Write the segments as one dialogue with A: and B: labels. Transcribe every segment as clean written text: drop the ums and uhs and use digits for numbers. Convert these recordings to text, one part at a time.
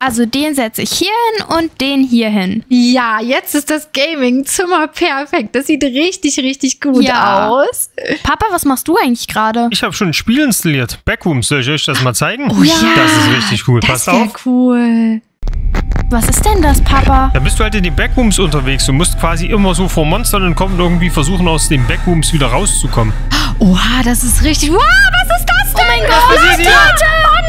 A: Also den setze ich hier hin und den hier hin.
B: Ja, jetzt ist das Gaming-Zimmer perfekt. Das sieht richtig, richtig gut aus.
A: Papa, was machst du eigentlich gerade?
C: Ich habe schon ein Spiel installiert. Backrooms, soll ich euch das mal zeigen?
B: Oh ja.
C: Das ist richtig cool. Passt auf.
B: Cool.
A: Was ist denn das, Papa?
C: Da bist du halt in den Backrooms unterwegs. Du musst quasi immer so vor Monstern entkommen und irgendwie versuchen, aus den Backrooms wieder rauszukommen.
B: Oha, das ist richtig... Wow, was ist das denn?
A: Oh mein Gott,
C: passiert hier?
B: Oh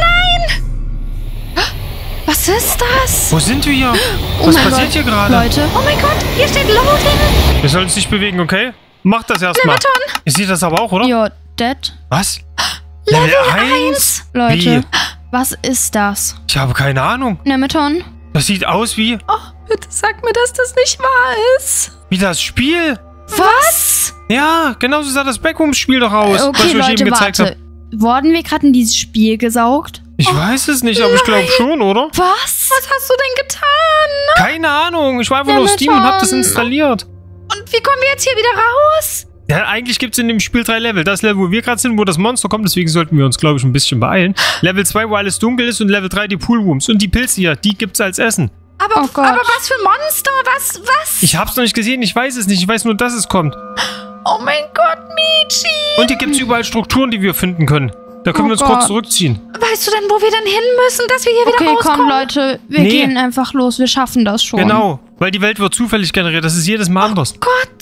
B: nein! Was ist das?
C: Wo sind wir hier?
A: Oh
C: Was
A: mein
C: passiert
A: Gott,
C: hier gerade?
A: Leute.
B: Oh mein Gott, hier steht Loading.
C: Wir sollen uns nicht bewegen, okay? Mach das erstmal. Ihr seht das aber auch, oder?
A: You're dead.
C: Was? Level 1?
A: Leute,
C: Wie?
A: was ist das?
C: Ich habe keine Ahnung.
A: Nemeton?
C: Das sieht aus wie
B: Bitte sag mir, dass das nicht wahr ist.
C: das Spiel.
B: Was?
C: Ja, genau so sah das Backrooms-Spiel doch aus, was
A: Okay,
C: ich euch
A: Leute,
C: eben gezeigt
A: warte.
C: habe.
A: Wurden wir gerade in dieses Spiel gesaugt?
C: Ich weiß es nicht, aber ich glaube schon, oder?
B: Was? Was hast du denn getan?
C: Keine Ahnung. Ich war einfach nur auf Steam und habe das installiert.
B: Und wie kommen wir jetzt hier wieder raus?
C: Ja, eigentlich gibt es in dem Spiel 3 Level. Das Level, wo wir gerade sind, wo das Monster kommt, deswegen sollten wir uns, glaube ich, ein bisschen beeilen. Level 2, wo alles dunkel ist und Level 3 die Poolrooms. Und die Pilze hier, die gibt's als Essen.
B: Aber,
A: Oh Gott.
B: aber was für Monster? Was?
C: Ich hab's noch nicht gesehen, ich weiß es nicht. Ich weiß nur, dass es kommt.
B: Oh mein Gott, Michi.
C: Und hier gibt's überall Strukturen, die wir finden können. Da können wir uns kurz zurückziehen.
B: Weißt du denn, wo wir denn hin müssen, dass wir hier wieder
A: Okay,
B: rauskommen?
A: komm, Leute, wir
C: Nee.
A: gehen einfach los. Wir schaffen das schon.
C: Genau, weil die Welt wird zufällig generiert. Das ist jedes Mal anders.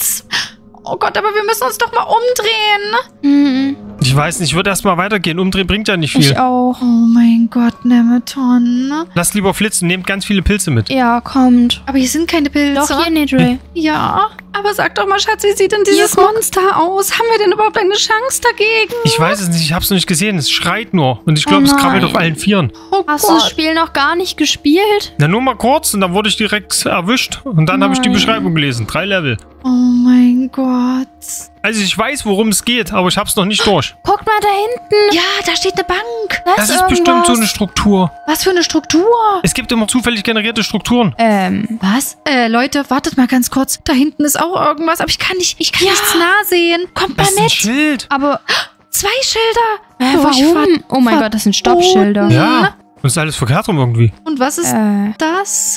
B: Oh Gott, aber wir müssen uns doch mal umdrehen.
A: Mhm,
C: Ich weiß nicht, ich würde erstmal weitergehen. Umdrehen bringt ja nicht viel.
A: ich auch.
B: Oh mein Gott, Nemeton.
C: Lasst lieber flitzen, nehmt ganz viele Pilze mit.
A: Ja, kommt.
B: Aber hier sind keine Pilze.
A: Doch, hier, Nedray.
B: Ja, aber sag doch mal, Schatz, wie sieht denn dieses Monster aus? Haben wir denn überhaupt eine Chance dagegen?
C: Ich weiß es nicht, ich hab's noch nicht gesehen. Es schreit nur. Und ich glaube, es krabbelt
A: nein.
C: auf allen Vieren.
B: Oh
A: Hast du das Spiel noch gar nicht gespielt?
C: Na, nur mal kurz und dann wurde ich direkt erwischt. Und dann habe ich die
A: Nein.
C: Beschreibung gelesen. 3 Level.
B: Oh mein Gott.
C: Also ich weiß, worum es geht, aber ich hab's noch nicht durch.
A: Guck mal da hinten.
B: Ja, da steht eine Bank.
C: Das ist bestimmt so eine Struktur.
B: Was für eine Struktur?
C: Es gibt immer zufällig generierte Strukturen.
B: Was? Leute, wartet mal ganz kurz. Da hinten ist auch irgendwas, aber ich kann nichts nah sehen. Kommt mal
C: Das ist ein
B: mit.
C: Schild.
A: Aber
B: 2 Schilder.
A: warum? Oh mein Gott, das sind Stoppschilder.
C: Ja. Und ist alles verkehrt rum irgendwie.
B: Und was ist das?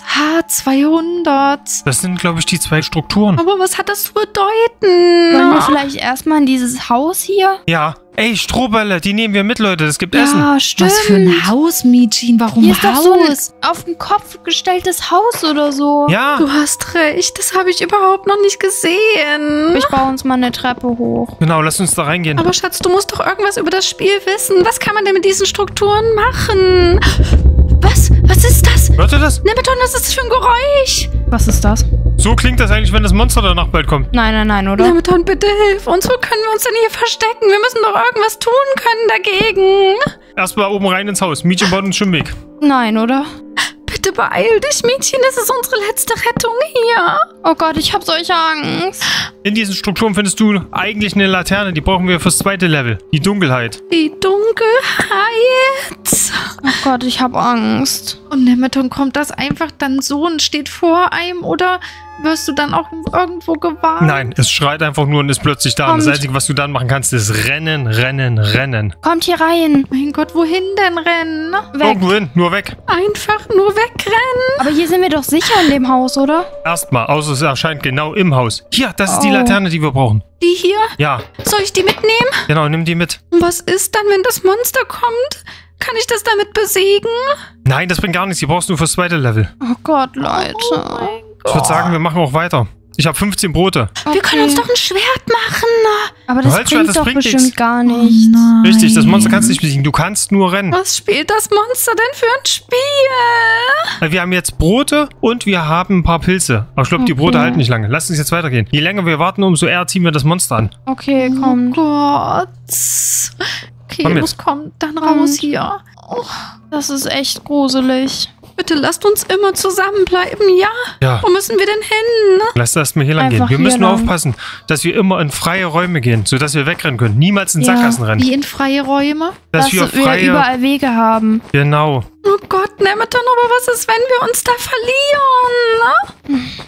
B: H200.
C: Das sind, glaube ich, die 2 Strukturen.
B: Aber was hat das zu
A: Wollen
B: bedeuten?
A: wir vielleicht erstmal in dieses Haus hier?
C: Ja. Ey, Strohbälle, die nehmen wir mit, Leute. Das gibt Essen.
A: Ja, stimmt.
B: Was für ein Haus, Michin? Warum
A: Hier ist doch so ein
B: Haus?
A: auf den Kopf gestelltes Haus oder so.
C: Ja.
B: Du hast recht, das habe ich überhaupt noch nicht gesehen.
A: Ich baue uns mal eine Treppe hoch.
C: Genau, lass uns da reingehen.
B: Aber Schatz, du musst doch irgendwas über das Spiel wissen. Was kann man denn mit diesen Strukturen machen? Was? Was ist das?
C: Hört ihr das?
B: Nemeton, was ist das für ein Geräusch?
A: Was ist das?
C: So klingt das eigentlich, wenn das Monster danach bald kommt.
A: Nein, oder?
B: Nemeton, bitte hilf uns. Wo können wir uns denn hier verstecken? Wir müssen doch irgendwas tun können dagegen.
C: Erstmal oben rein ins Haus. Mietje baut uns schon weg.
A: Nein, oder?
B: Bitte beeil dich, Mädchen. Das ist unsere letzte Rettung hier.
A: Oh Gott, ich hab solche Angst.
C: In diesen Strukturen findest du eigentlich eine Laterne. Die brauchen wir fürs 2. Level. Die Dunkelheit.
B: Die Dunkelheit.
A: Oh Gott, ich hab Angst.
B: Und Nemeton, kommt das einfach dann so und steht vor einem? Oder wirst du dann auch irgendwo gewarnt?
C: Nein, es schreit einfach nur und ist plötzlich da. Und das
A: Kommt.
C: Einzige, was du dann machen kannst, ist rennen, rennen, rennen.
A: Kommt hier rein.
B: Mein Gott, wohin denn rennen?
A: Weg.
C: Irgendwo hin, nur weg.
B: Einfach nur wegrennen.
A: Aber hier sind wir doch sicher in dem Haus, oder?
C: Erstmal, außer es erscheint genau im Haus. Hier, das ist die
A: Oh.
C: Laterne, die wir brauchen.
B: Die hier?
C: Ja,
B: Soll ich die mitnehmen?
C: genau, nimm die mit.
B: Und was ist dann, wenn das Monster kommt? Kann ich das damit besiegen?
C: Nein, das bringt gar nichts. Die brauchst du fürs 2. Level.
A: Oh Gott, Leute.
C: Ich würde sagen, wir machen auch weiter. Ich habe 15 Brote.
B: Wir können uns doch ein Schwert machen.
A: Aber das
C: Holzschwert,
A: bringt
C: das
A: doch
C: bringt
A: bestimmt
C: nichts.
A: gar nichts.
B: nein.
C: Richtig, das Monster kannst du nicht besiegen. Du kannst nur rennen.
B: Was spielt das Monster denn für ein Spiel?
C: Wir haben jetzt Brote und wir haben ein paar Pilze. Aber ich glaube, die Brote halten nicht lange. Lass uns jetzt weitergehen. Je länger wir warten, umso eher ziehen wir das Monster an.
A: Okay,
B: Oh
A: komm.
B: Gott. Okay,
C: Komm mit.
B: los, komm dann raus hier. Oh,
A: Das ist echt gruselig.
B: bitte lasst uns immer zusammenbleiben, ja?
C: Ja,
B: Wo müssen wir denn hin?
C: lass erst mal hier lang gehen.
A: Einfach
C: Wir
A: hier
C: müssen nur
A: lang.
C: aufpassen, dass wir immer in freie Räume gehen, sodass wir wegrennen können. Niemals in
A: Ja,
C: Sackgassen rennen.
B: Wie in freie Räume?
C: Dass wir freie...
A: überall Wege haben.
C: Genau.
B: Oh Gott, Nemeton, aber was ist, wenn wir uns da verlieren?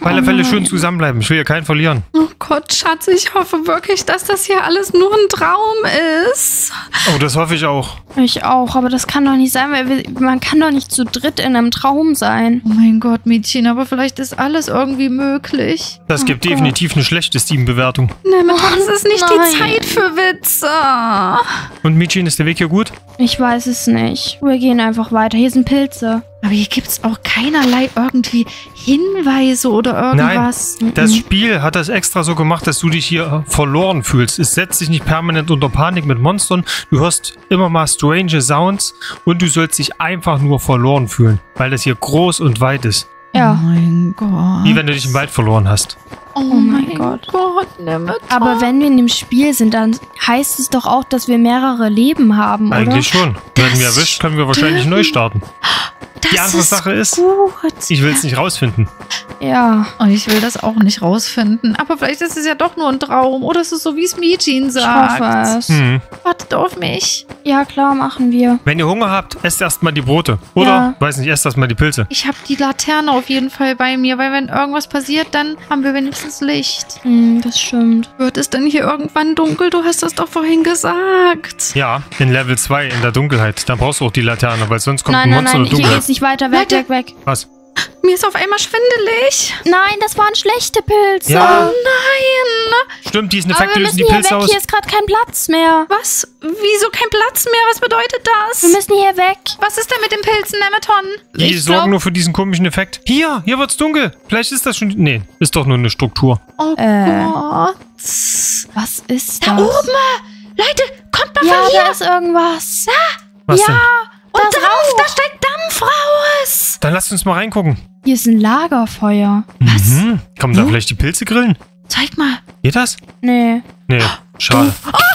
C: alle Fälle schön zusammenbleiben. Ich will hier keinen verlieren.
B: Oh Gott, Schatz, ich hoffe wirklich, dass das hier alles nur ein Traum ist.
C: Oh, das hoffe ich auch.
A: Ich auch, aber das kann doch nicht sein, weil man kann doch nicht zu dritt in einem Traum sein.
B: Oh mein Gott, Mädchen, aber vielleicht ist alles irgendwie möglich.
C: Das gibt definitiv eine schlechte Steam-Bewertung.
B: Das ist nicht
A: nein.
B: die Zeit für Witze.
C: Und Mädchen, ist der Weg hier gut?
A: Ich weiß es nicht. Wir gehen einfach weiter. Hier sind Pilze.
B: Aber hier gibt es auch keinerlei irgendwie Hinweise oder irgendwas.
C: Nein, das Spiel hat das extra so gemacht, dass du dich hier verloren fühlst. Es setzt dich nicht permanent unter Panik mit Monstern. Du hörst immer mal strange Sounds und du sollst dich einfach nur verloren fühlen, weil das hier groß und weit ist.
A: Ja.
B: Oh mein Gott.
C: Wie wenn du dich im Wald verloren hast.
B: Oh
A: mein Gott.
B: Nemeton.
A: Aber wenn wir in dem Spiel sind, dann heißt es doch auch, dass wir mehrere Leben haben, oder?
C: Eigentlich schon. Werden wir erwischt, können wir wahrscheinlich neu starten. Die andere Sache ist,
B: gut.
C: ich will es nicht rausfinden.
A: Ja.
B: Und ich will das auch nicht rausfinden. Aber vielleicht ist es ja doch nur ein Traum. Oder es ist so, wie es Mijin
A: Ich
B: sagt.
A: hoffe es.
B: Wartet auf mich.
A: Ja, klar, machen wir.
C: Wenn ihr Hunger habt, esst erstmal die Brote. Oder,
A: Ja.
C: weiß nicht, esst erstmal die Pilze.
B: Ich habe die Laterne auf jeden Fall bei mir, weil wenn irgendwas passiert, dann haben wir wenigstens Licht.
A: Das stimmt.
B: Wird es denn hier irgendwann dunkel? Du hast das doch vorhin gesagt.
C: Ja, in Level 2 in der Dunkelheit. Da brauchst du auch die Laterne, weil sonst kommt
A: Nein,
C: ein
A: nein,
C: Monster
A: nein,
C: in der
A: hier
C: Dunkelheit.
A: geht's nicht weiter. Weg,
B: Leute.
A: weg, weg.
C: Was?
B: Mir ist auf einmal schwindelig.
A: Nein, das waren schlechte Pilze.
C: Ja.
B: Nein.
C: Stimmt, die ist eine
A: Aber
C: Effekte
A: wir
C: lösen
A: müssen
C: die
A: hier
C: Pilze
A: weg.
C: aus.
A: Hier ist gerade kein Platz mehr.
B: Was? Wieso kein Platz mehr? Was bedeutet das?
A: Wir müssen hier weg.
B: Was ist denn mit den Pilzen, Nemeton?
C: Die
A: Ich
C: sorgen
A: glaub-
C: nur für diesen komischen Effekt. Hier wird's dunkel. Vielleicht ist das schon... Nee, ist doch nur eine Struktur.
B: Oh Gott.
A: Was ist
B: Da
A: das?
B: oben. Leute, kommt mal
A: Ja,
B: von hier.
A: da ist irgendwas.
C: Was
A: ja,
C: denn?
B: Und
A: das
B: Dampf, da steigt Dampf raus.
C: Dann lasst uns mal reingucken.
A: Hier ist ein Lagerfeuer.
C: Mhm. Kann man da vielleicht die Pilze grillen?
B: Zeig mal.
C: Geht das?
A: Nee.
C: Nee, schade.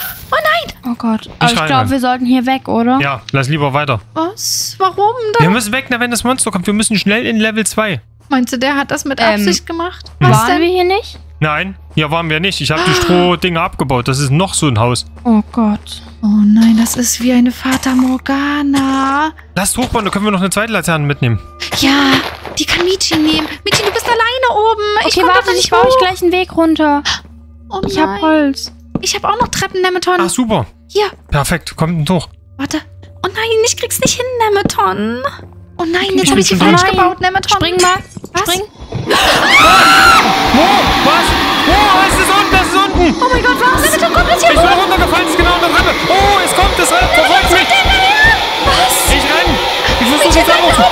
A: Oh Gott. Aber ich
C: rein,
A: glaube,
C: Mann.
A: wir sollten hier weg, oder?
C: Ja, lass lieber weiter.
B: Was? Warum
C: Wir
B: denn?
C: müssen weg, wenn das Monster kommt. Wir müssen schnell in Level 2.
B: Meinst du, der hat das mit Absicht gemacht?
A: Waren wir hier nicht?
C: Nein, hier waren wir nicht. Ich habe die Strohdinger abgebaut. Das ist noch so ein Haus.
A: Oh Gott.
B: Oh nein, das ist wie eine Fata Morgana.
C: Lasst hochbauen, da können wir noch eine zweite Laterne mitnehmen.
B: Ja, die kann Michi nehmen. Michi, du bist alleine oben. Ich
A: Okay,
B: komm
A: warte,
B: doch nicht
A: ich baue
B: hoch.
A: euch gleich einen Weg runter.
B: Oh
A: Ich hab
B: nein.
A: Holz.
B: Ich habe auch noch Treppen, Nemeton.
C: Ach, super.
B: Hier,
C: Perfekt, kommt hoch.
B: warte. Oh nein, ich krieg's nicht hin, Nemeton. Oh nein, jetzt
C: ich
B: habe
C: bin
B: ich sie
C: schon dran.
B: falsch gebaut, Nemeton.
A: Spring mal.
B: Was?
A: Spring.
C: Wo? Was? Wo? Es ist unten, es ist unten.
B: Oh mein Gott, was? Nemeton, komm jetzt hier
C: Ich bin
B: hoch.
C: runtergefallen, es ist genau an der Treppe. Oh, es kommt, es verfolgt mich.
B: Was?
C: Ich renn. Ich versuche sie zu anrufen.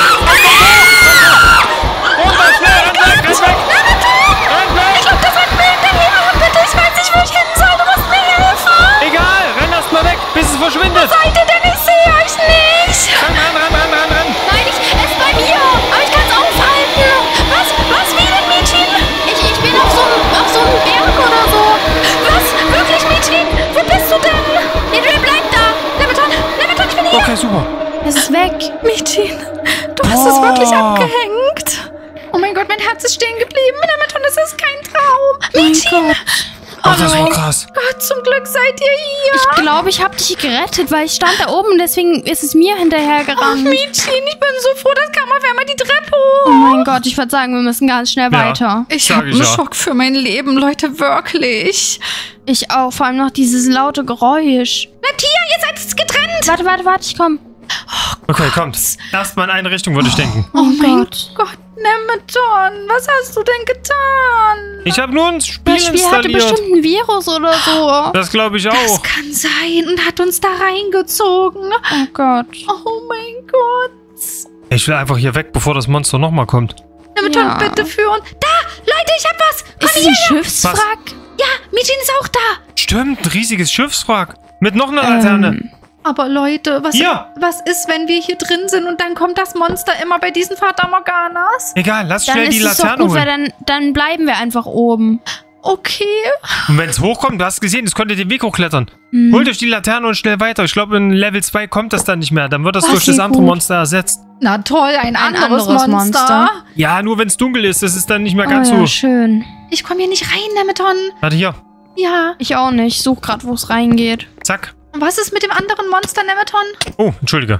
C: Runter, schnell, renn weg, renn weg. Renn weg.
B: Ich glaube, das hat mir hinterher. Bitte, ich weiß nicht, wo ich hin soll. Du musst mir helfen.
C: Egal, renn erst mal weg, bis es verschwindet.
B: Seid ihr denn? Ich sehe euch nicht.
C: Renn.
A: Nein, es ist bei mir. Aber ich kann es aufhalten.
B: Was? Wie denn, Mädchen?
A: Ich bin auf so einem Berg oder so.
B: Was? Wirklich, Mädchen? Wo bist du denn?
A: Bleib da.
B: Nemeton, ich bin hier.
C: Okay, super.
A: Es ist weg.
B: Mädchen, du hast es wirklich abgehängt. Oh mein Gott, mein Herz ist stehen geblieben. Nemeton, es ist kein Traum. Mädchen.
C: Ach, das war krass.
B: Gott, zum Glück seid ihr hier.
A: Ich glaube, ich habe dich gerettet, weil ich stand da oben. Deswegen ist es mir hinterhergerannt.
B: Mädchen, ich bin so froh, das kam auf einmal die Treppe hoch.
A: Oh mein Gott, ich würde sagen, wir müssen ganz schnell
C: Ja.
A: weiter.
B: Ich
C: Sag
B: habe
C: ich
B: einen
C: ja.
B: Schock für mein Leben, Leute, wirklich.
A: Ich auch. Vor allem noch dieses laute Geräusch.
B: Bleibt hier, ihr seid getrennt.
A: Warte, ich komm.
C: Okay, kommt. Erstmal in eine Richtung, würde ich denken.
A: Oh
B: mein
A: Gott.
B: Gott, Nemeton, was hast du denn getan?
C: Ich habe nur ein Spiel
A: Das Spiel hatte
C: installiert.
A: bestimmt ein Virus oder so.
C: Das glaube ich
B: Das
C: auch.
B: kann sein und hat uns da reingezogen.
A: Oh Gott.
B: Oh mein Gott.
C: Ich will einfach hier weg, bevor das Monster nochmal kommt.
B: Nemeton,
A: Ja.
B: bitte führen. Da, Leute, ich hab was.
A: Ist es ein Schiffswrack?
B: Ja, Mädchen ist auch da.
C: Stimmt, ein riesiges Schiffswrack. Mit noch einer Laterne.
B: Aber Leute, was ist, wenn wir hier drin sind und dann kommt das Monster immer bei diesen Fata Morganas?
C: Egal, lass
A: Dann
C: schnell die
A: ist es doch
C: Laterne
A: gut, weil
C: holen.
A: dann bleiben wir einfach oben.
B: Okay.
C: Und wenn es hochkommt, du hast gesehen, es konnte den Weg hochklettern.
A: Hm.
C: Holt euch die Laterne und schnell weiter. Ich glaube, in Level 2 kommt das dann nicht mehr. Dann wird das
A: Das
C: durch das
A: ist
C: andere
A: gut.
C: Monster ersetzt.
B: Na toll, ein anderes
A: anderes
B: Monster.
A: Monster.
C: Ja, nur wenn es dunkel ist, das ist dann nicht mehr ganz
A: oh, ja,
C: so.
A: schön.
B: Ich komme hier nicht rein, Nemeton.
C: Warte hier.
B: Ja.
A: Ich auch nicht. Ich suche gerade, wo es reingeht.
C: Zack.
B: Und was ist mit dem anderen Monster, Nemeton?
C: Oh, entschuldige.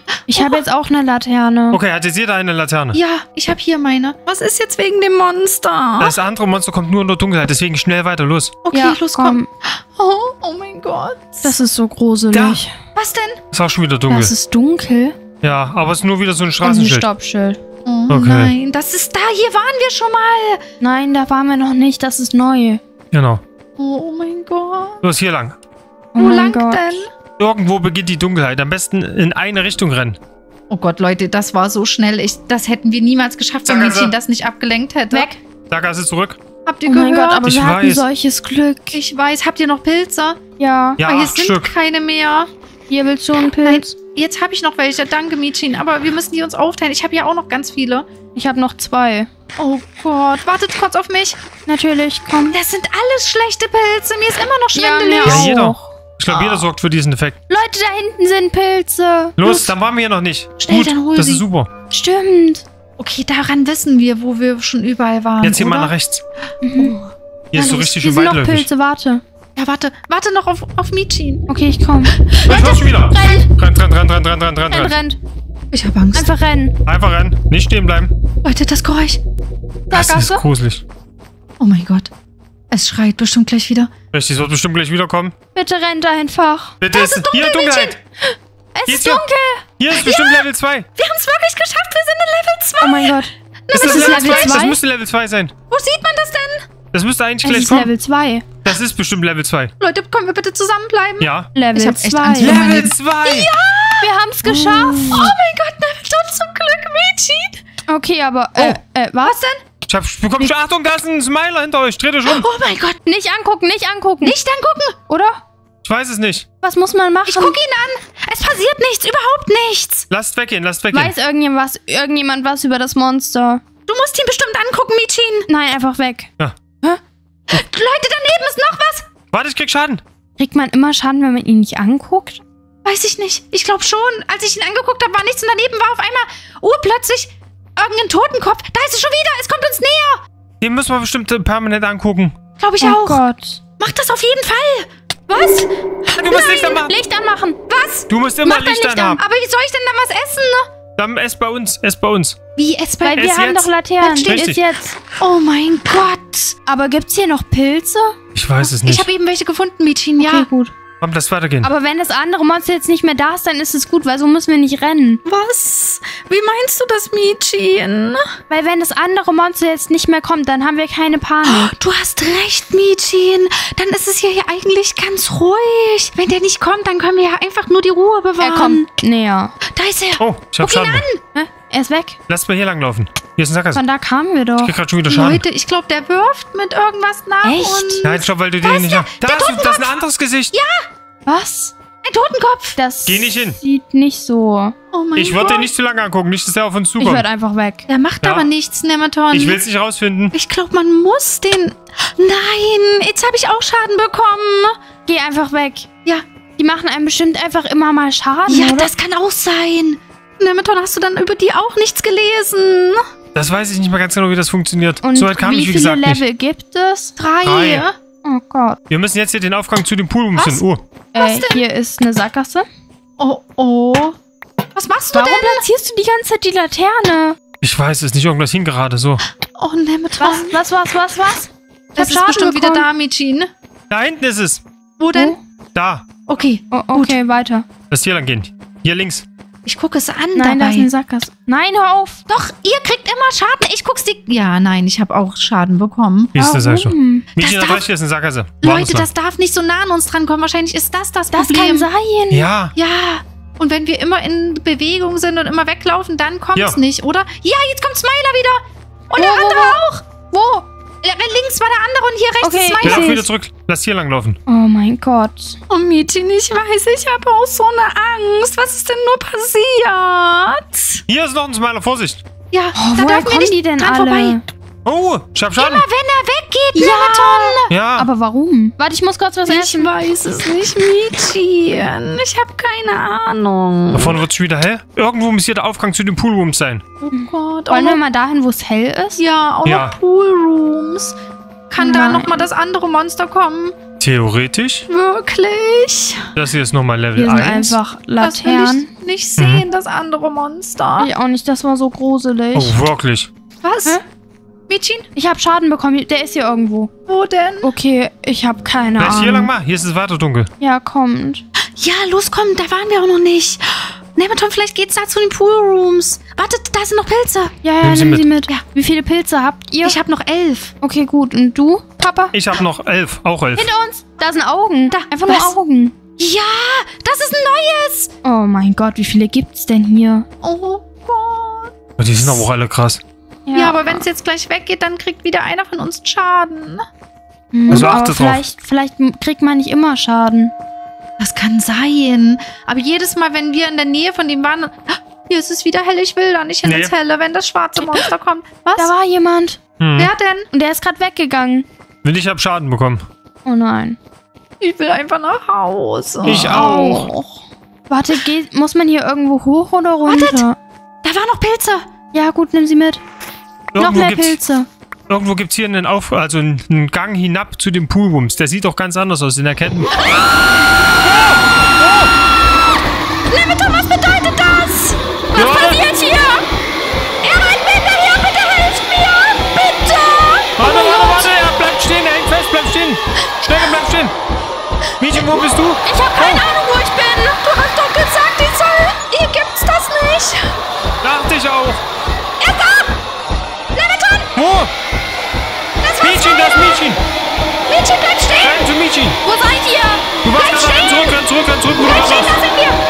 A: Ich habe jetzt auch eine Laterne.
C: Okay, hat jetzt jeder eine Laterne.
B: Ja, ich habe hier meine. Was ist jetzt wegen dem Monster?
C: Das andere Monster kommt nur in der Dunkelheit, deswegen schnell weiter, los.
B: Okay,
A: Ja,
B: los, komm. Oh mein Gott.
A: Das ist so gruselig.
B: Was denn?
C: Ist auch schon wieder dunkel.
A: Das ist dunkel.
C: Ja, aber es ist nur wieder so ein
A: Und ein
C: Straßenschild.
A: Stoppschild.
B: Oh
C: Okay.
B: nein, das ist da. Hier waren wir schon mal.
A: Nein, da waren wir noch nicht. Das ist neu.
C: Genau.
B: Oh mein Gott.
C: Los, hier lang.
A: Oh
B: Wo
A: mein
B: lang
A: Gott.
B: denn?
C: Irgendwo beginnt die Dunkelheit. Am besten in eine Richtung rennen.
B: Oh Gott, Leute, das war so schnell. Das hätten wir niemals geschafft, wenn
C: Sackgasse.
B: Mädchen das nicht abgelenkt hätte.
A: Weg.
C: Sackgasse zurück.
B: Habt ihr
A: Oh mein
B: gehört?
A: Gott, aber
C: Ich
A: wir hatten
C: weiß.
A: solches Glück.
B: Ich weiß. Habt ihr noch Pilze?
A: Ja.
C: Ja,
B: Aber hier
C: 8
B: sind
C: Stück.
B: keine mehr.
A: Hier willst du einen Pilz?
B: Jetzt habe ich noch welche. Danke, Mädchen. Aber wir müssen die uns aufteilen. Ich habe ja auch noch ganz viele.
A: Ich habe noch 2.
B: Oh Gott. Wartet kurz auf mich.
A: Natürlich, komm.
B: Das sind alles schlechte Pilze. Mir ist immer noch
A: Ja,
B: schwindelig.
A: mir
C: Ja,
A: auch.
C: jeder. Ich glaube, jeder sorgt für diesen Effekt.
A: Leute, da hinten sind Pilze.
C: Los, dann waren wir hier noch nicht.
B: Schnell, dann hol
C: das
B: sie.
C: ist super.
A: Stimmt.
B: Okay, daran wissen wir, wo wir schon überall waren.
C: Jetzt hier
B: oder?
C: mal nach rechts.
A: Mhm.
C: Hier ist so
B: los,
C: richtig
A: Hier
C: schön
A: sind noch
C: weitläufig.
A: Pilze, warte.
B: Ja, warte noch auf Mädchen.
A: Okay, ich komm.
C: Ich mach schon wieder. Rennt.
A: Rennt.
B: Ich habe Angst.
A: Einfach rennen.
C: Einfach rennen. Nicht stehen bleiben.
B: Leute, das Geräusch.
C: Das ist
A: Sackgasse.
C: gruselig.
B: Oh mein Gott. Es schreit bestimmt gleich wieder.
C: Richtig, es wird bestimmt gleich wiederkommen.
A: Bitte rennt einfach.
C: Bitte ist hier Dunkelheit.
A: Es
C: Hier
A: ist
C: hier.
A: dunkel.
C: Hier ist bestimmt Level 2.
B: Wir haben es wirklich geschafft. Wir sind in Level 2.
A: Oh mein Gott.
C: Ist das
A: ist
C: Level
A: Level
C: 2? Das
A: 2?
C: müsste Level 2 sein.
B: Wo sieht man das denn?
C: Das müsste eigentlich
A: Es
C: gleich
A: ist
C: kommen.
A: Level 2.
C: Das ist bestimmt Level 2.
B: Leute, können wir bitte zusammenbleiben?
C: Ja.
B: Ich
A: Level
B: hab echt
A: 2.
B: Angst vor meinem
C: Level
B: Leben.
C: 2.
A: Wir haben es geschafft.
B: Oh mein Gott, Level zum Glück, Mädchen.
A: Okay, aber, was?
B: Was denn?
C: Ich bekomme schon. Achtung, da ist ein Smiler hinter euch. Dreht euch um.
B: Oh mein Gott.
A: Nicht angucken, nicht angucken.
B: Nicht angucken.
A: Oder?
C: Ich weiß es nicht.
A: Was muss man machen?
B: Ich gucke ihn an. Es passiert nichts, überhaupt nichts.
C: Lasst weggehen, lasst weggehen.
A: Weiß irgendjemand was über das Monster?
B: Du musst ihn bestimmt angucken, Mädchen.
A: Nein, einfach weg.
C: Ja.
B: Leute, daneben ist noch was.
C: Warte, ich krieg Schaden.
A: Kriegt man immer Schaden, wenn man ihn nicht anguckt?
B: Weiß ich nicht. Ich glaube schon. Als ich ihn angeguckt habe, war nichts und daneben war auf einmal plötzlich irgendein Totenkopf. Da ist es schon wieder. Es kommt uns näher.
C: Den müssen wir bestimmt permanent angucken.
B: Glaube ich
A: Oh
B: auch.
A: Gott.
B: Mach das auf jeden Fall. Was?
C: Du musst Licht anmachen.
A: Licht anmachen.
B: Was?
C: Du musst immer
A: Mach dein
C: Licht
A: Licht
C: anhaben.
B: Aber wie soll ich denn dann was essen?
C: Dann ess bei uns, ess bei uns.
B: Wie es bei
A: Weil wir
C: Ist
A: haben
C: jetzt?
A: doch Laternen.
C: Richtig.
A: Ist jetzt.
B: Oh mein Gott.
A: Aber gibt's hier noch Pilze?
C: Ich weiß es
B: Ich
C: nicht.
B: habe eben welche gefunden, Mädchen. Ja.
A: Okay, gut.
C: Komm, lass weitergehen.
A: Aber wenn das andere Monster jetzt nicht mehr da ist, dann ist es gut, weil so müssen wir nicht rennen.
B: Was? Wie meinst du das, Mädchen?
A: Weil wenn das andere Monster jetzt nicht mehr kommt, dann haben wir keine Panik.
B: Du hast recht, Mädchen. Dann ist es hier eigentlich ganz ruhig. Wenn der nicht kommt, dann können wir ja einfach nur die Ruhe bewahren.
A: Er kommt näher.
B: Da ist er.
C: Oh, ich hab
B: Guck ihn
C: Schaden.
B: an.
A: Hä? Er ist weg.
C: Lass mal hier langlaufen. Hier ist ein Sackgasse.
A: Von da kamen wir doch.
C: Ich krieg grad schon wieder Schaden.
B: Leute, ich glaube, der wirft mit irgendwas nach
A: Echt?
B: uns.
C: Nein, stopp, weil du den nicht hast. Das ist ein anderes Gesicht. Ja.
A: Was?
B: Ein Totenkopf.
A: Das
C: Geh nicht hin.
A: sieht nicht so.
B: Oh mein
C: Ich
B: Gott.
C: würde den nicht zu lange angucken, nicht, dass er auf uns
A: Ich
C: zukommt.
A: werde einfach weg.
B: Der macht
C: Ja.
B: aber nichts, Nematon.
C: Ich will es nicht rausfinden.
B: Ich glaube, man muss den... Nein, jetzt habe ich auch Schaden bekommen.
A: Geh einfach weg.
B: Ja,
A: Die machen einem bestimmt einfach immer mal Schaden,
B: ja,
A: oder?
B: das kann auch sein. Nematon, hast du dann über die auch nichts gelesen?
C: Das weiß ich nicht mehr ganz genau, wie das funktioniert.
A: Und
C: Soweit kam
A: wie
C: ich, wie
A: viele
C: gesagt,
A: Level
C: nicht.
A: gibt es?
B: 3.
A: Oh Gott.
C: Wir müssen jetzt hier den Aufgang zu dem Pool
B: Was?
C: finden. Oh,
B: Was denn?
A: Hier ist eine Sackgasse.
B: Oh, oh. Was machst du
A: Warum
B: denn?
A: platzierst du die ganze Zeit die Laterne?
C: ich weiß es nicht. Irgendwas hing gerade so.
B: Oh, Nematon.
A: Was? Ich
B: Das
A: hab
B: ist bestimmt wieder
A: bekommen.
B: da, Mädchen.
C: Da hinten ist es.
B: Wo denn?
C: Da.
B: Okay,
A: Oh, okay, weiter.
C: Lass hier lang gehen. Hier links.
B: ich gucke es an
A: Nein, da ist
B: dabei.
A: eine Sackgasse. Nein, hör auf.
B: Doch, ihr kriegt immer Schaden. Ich guck's die... Ja, nein, ich habe auch Schaden bekommen.
C: Wie ist das, sag ich schon.
A: Warum?
C: Mädchen,
B: Das
C: da
B: darf-
C: rechts ist eine Sackgasse.
B: Leute,
C: Woanders lang.
B: das darf nicht so nah an uns drankommen. Wahrscheinlich ist das
A: Das
B: Problem.
A: kann sein.
C: Ja.
B: Ja, und wenn wir immer in Bewegung sind und immer weglaufen, dann kommt's
C: Ja.
B: nicht, oder? Ja, jetzt kommt Smiler wieder. Und der
A: Wo,
B: andere auch.
A: Wo?
B: Links war der andere und hier rechts
A: Okay,
B: ist
C: Geh
B: Smiler.
C: doch
A: seh's.
C: wieder zurück. Lass hier lang laufen.
A: Oh mein Gott.
B: Oh, Mädchen, ich weiß, ich habe auch so eine Angst. Was ist denn nur passiert?
C: Hier ist noch ein Smiler. Vorsicht.
B: Ja,
A: Oh,
B: da
A: woher
B: dürfen wir
A: kommen
B: nicht
A: die denn
B: dran
A: alle?
B: vorbei.
C: Oh, ich hab Schaden.
B: Immer wenn er weggeht,
A: Ja.
B: Nematon.
C: Ja.
A: Aber warum? Warte, ich muss kurz was
B: Ich
A: essen.
B: weiß es nicht, Mädchen. Ich habe keine Ahnung.
C: Da vorne wird es wieder hell. Irgendwo muss hier der Aufgang zu den Poolrooms sein.
B: Oh Gott.
A: Wollen
B: auch
A: wir
B: noch,
A: mal dahin, wo es hell ist?
B: ja, auch
C: Ja.
B: noch Poolrooms. Kann da
A: Nein.
B: nochmal das andere Monster kommen?
C: Theoretisch.
B: Wirklich?
C: Das hier ist nochmal Level
A: Hier sind
C: 1.
A: einfach
B: Das will
A: Laternen.
B: ich nicht sehen, das andere Monster.
A: Ich auch nicht, das war so gruselig.
C: Oh, wirklich.
B: Was?
A: Hä?
B: Mädchen,
A: Ich habe Schaden bekommen. Der ist hier irgendwo.
B: wo denn?
A: Okay, ich habe keine
C: Vielleicht
A: Ahnung.
C: hier lang mal. Hier ist es weiter dunkel.
A: Ja, kommt.
B: Ja, los, komm, da waren wir auch noch nicht. Nematon, vielleicht geht's da zu den Poolrooms. Wartet, da sind noch Pilze.
A: Ja,
C: Nimm sie
A: nimm
C: mit.
A: sie mit.
B: Ja.
A: Wie viele Pilze habt ihr?
B: Ich habe noch 11.
A: Okay, gut. Und du, Papa?
C: Ich habe noch 11. Auch 11.
A: Hinter uns. Da sind Augen.
B: Da,
A: Einfach
B: was?
A: nur Augen.
B: Ja, das ist ein neues.
A: Oh mein Gott, wie viele gibt's denn hier?
B: Oh Gott.
C: Oh, die sind aber auch alle krass.
B: Ja, aber wenn es jetzt gleich weggeht, dann kriegt wieder einer von uns Schaden.
C: Also
A: aber
C: achtet drauf.
A: vielleicht kriegt man nicht immer Schaden.
B: Das kann sein. Aber jedes Mal, wenn wir in der Nähe von dem waren, hier ist es wieder hell, ich will da nicht hin
C: Nee.
B: ins Helle, wenn das schwarze Monster kommt. Was?
A: Da war jemand.
B: Wer denn?
A: Und der ist gerade weggegangen.
C: Und ich habe Schaden bekommen.
A: Oh nein.
B: Ich will einfach nach Hause.
C: Ich auch.
A: Warte, muss man hier irgendwo hoch oder runter?
B: Wartet. Da waren noch Pilze.
A: Ja, gut, nimm sie mit. Noch mehr Pilze.
C: Irgendwo gibt's hier einen Gang hinab zu den Poolrooms. Der sieht doch ganz anders aus. In der Ketten.
B: Nematon, was bedeutet das?
C: Was
A: passiert hier?
B: Er rennt mir hinterher, bitte helft mir! Bitte!
C: Warte. Er bleibt stehen. Er hängt fest. Bleib stehen. Schnell, bleib stehen. Mädchen, wo bist du?
A: Ich habe keine Ahnung, wo ich bin.
B: Du hast doch gesagt, hier gibt's das nicht.
C: Dachte ich auch.
B: Er ist da! Nematon,
C: Wo?
B: das war's.
C: Mädchen, das Mädchen.
B: Mädchen, bleib stehen!
C: Rein zu Mädchen.
A: Wo seid ihr?
C: Du warst
B: Bleib
C: gerade
B: stehen.
C: renn zurück, wo du
B: Bleib
C: da
B: stehen, da
C: warst.
B: sind wir!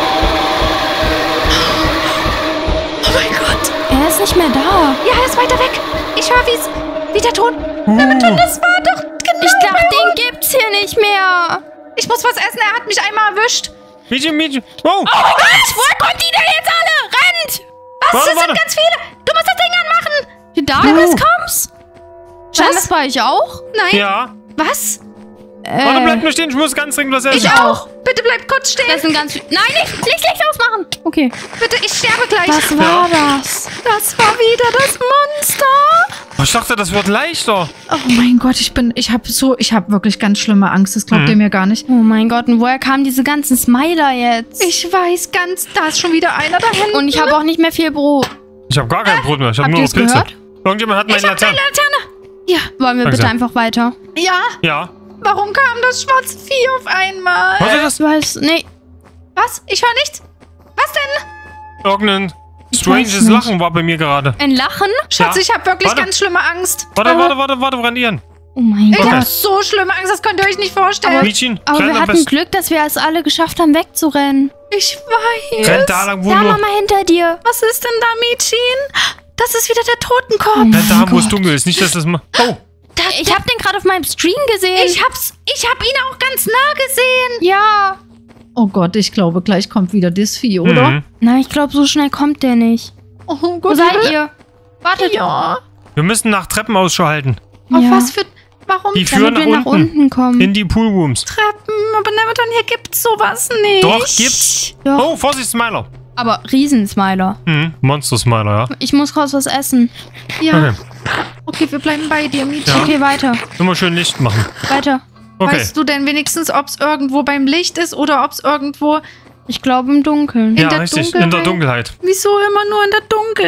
B: Oh mein Gott!
A: Er ist nicht mehr da.
B: Ja, er ist weiter weg. Ich höre, wie der Ton. Nematon, das war doch genau.
A: Ich dachte, den gibt's hier nicht mehr.
B: Ich muss was essen, er hat mich einmal erwischt.
C: Mädchen. Oh.
A: Oh mein Gott, woher kommen die denn jetzt alle? Rennt!
B: Was?
C: Warte,
B: Das sind
C: warte.
B: ganz viele. Du musst das Ding anmachen.
A: Da,
C: Oh.
A: kommst? Scheint das bei euch auch?
B: Nein.
C: Ja.
B: Was?
C: Warte, bleib nur stehen. Ich muss ganz dringend was essen.
B: Ich auch. Bitte bleib kurz stehen.
A: Das sind ganz viele. Nein, nicht Licht ausmachen. Okay.
B: Bitte, ich sterbe gleich.
A: Was war das?
B: Das war wieder das Monster.
C: Oh, ich dachte, das wird leichter.
B: Oh mein Gott, ich habe wirklich ganz schlimme Angst. Das glaubt ihr mir gar nicht.
A: Oh mein Gott, und woher kamen diese ganzen Smiler jetzt?
B: Ich weiß da ist schon wieder einer da hinten.
A: Und ich habe auch nicht mehr viel Brot.
C: Ich habe gar kein Brot mehr. Ich habe
A: Habt
C: nur
A: ihr
C: noch
A: es
C: Pilze.
A: gehört?
C: Irgendjemand hat meine
B: Ich habe eine
C: Laterne.
B: Laterne. Ja.
A: Wollen wir
C: Danke
A: bitte
C: sehr.
A: einfach weiter?
B: Ja.
C: Ja.
B: Warum kam das schwarze Vieh auf einmal?
C: Was ist das?
A: Ich weiß, nee.
B: Was? Ich höre nichts. Was denn?
C: Irgendein
A: weiß
C: stranges
A: nicht.
C: Lachen war bei mir gerade.
A: Ein Lachen?
B: Schatz,
C: Ja.
B: ich habe wirklich
C: Warte.
B: ganz schlimme Angst.
C: Warte, Brandieren.
A: Oh mein
B: Ich
A: Gott.
B: habe so schlimme Angst, das könnt ihr euch nicht vorstellen.
C: Mädchen,
A: Aber
C: renn
A: wir
C: am
A: hatten
C: besten.
A: Glück, dass wir es alle geschafft haben, wegzurennen.
B: Ich weiß.
C: Renn da lang, wo
A: Da,
C: nur.
A: Mama, hinter dir.
B: Was ist denn da, Mädchen? Das ist wieder der Totenkorb.
C: Renn da, wo es
A: Gott.
C: dunkel ist. Nicht, dass das mal... Oh,
A: Ich habe den gerade auf meinem Stream gesehen.
B: Ich hab ihn auch ganz nah gesehen.
A: Ja.
B: Oh Gott, ich glaube, gleich kommt wieder das Vieh, oder?
C: Mhm.
A: Nein, ich glaube, so schnell kommt der nicht.
B: Oh
A: Wo
B: Gott.
A: seid ihr? Wartet.
B: Ja.
C: Wir müssen nach Treppen Ausschau halten.
B: Auf
A: Ja.
B: was für... Warum
C: Die führen
A: Damit wir nach unten kommen.
C: in die Poolrooms.
B: Treppen? Aber Nematon, hier gibt's sowas nicht.
C: Doch, gibt's.
A: Doch.
C: Oh, Vorsicht, Smiler.
A: Aber Riesensmiler.
C: Monster-Smiler, ja.
A: Ich muss raus was essen.
B: Ja.
C: Okay.
B: Okay, wir bleiben bei dir, Mädchen.
C: Ja.
A: Okay, weiter.
C: Immer schön Licht machen.
A: Weiter.
C: Okay.
B: Weißt du denn wenigstens, ob es irgendwo beim Licht ist oder ob es irgendwo...
A: Ich glaube im Dunkeln.
C: Ja,
B: der
C: richtig. In der Dunkelheit.
B: Wieso immer nur in der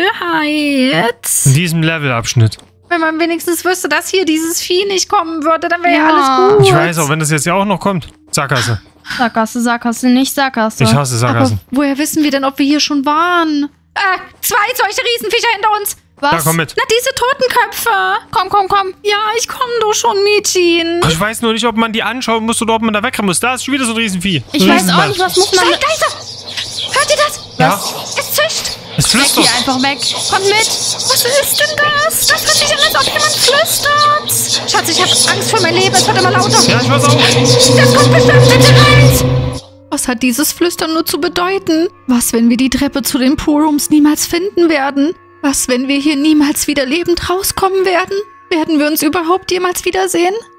B: Dunkelheit?
C: In diesem Levelabschnitt.
B: Wenn man wenigstens wüsste, dass hier dieses Vieh nicht kommen würde, dann wäre ja
A: Ja.
B: alles gut.
C: Ich weiß auch, wenn das jetzt ja auch noch kommt. Sackgasse.
A: Sackgasse, Sackgasse, nicht Sackgasse.
C: Ich hasse Sackgassen.
B: Woher wissen wir denn, ob wir hier schon waren? 2 solche Riesenviecher hinter uns.
A: Was?
C: Ja, komm mit.
B: Na, diese Totenköpfe.
A: Komm.
B: Ja, ich komme doch schon, Mädchen.
C: Ich weiß nur nicht, ob man die anschauen muss oder ob man da wegrennen muss. Da ist schon wieder so ein Riesenvieh.
A: Ich weiß auch nicht, was muss man...
B: Seid leise. Hört ihr das?
C: Ja,
B: Es zischt.
C: es
A: Weg
C: flüstert.
A: hier, einfach weg. Kommt mit.
B: Was ist denn das? Das hört sich an, als ob jemand flüstert. Schatz, ich habe Angst vor mein Leben. Es wird immer lauter.
C: Ja, ich weiß auch.
B: Das kommt bestimmt. Bitte rein. Was hat dieses Flüstern nur zu bedeuten? Was, wenn wir die Treppe zu den Poolrooms niemals finden werden? Was, wenn wir hier niemals wieder lebend rauskommen werden? Werden wir uns überhaupt jemals wiedersehen?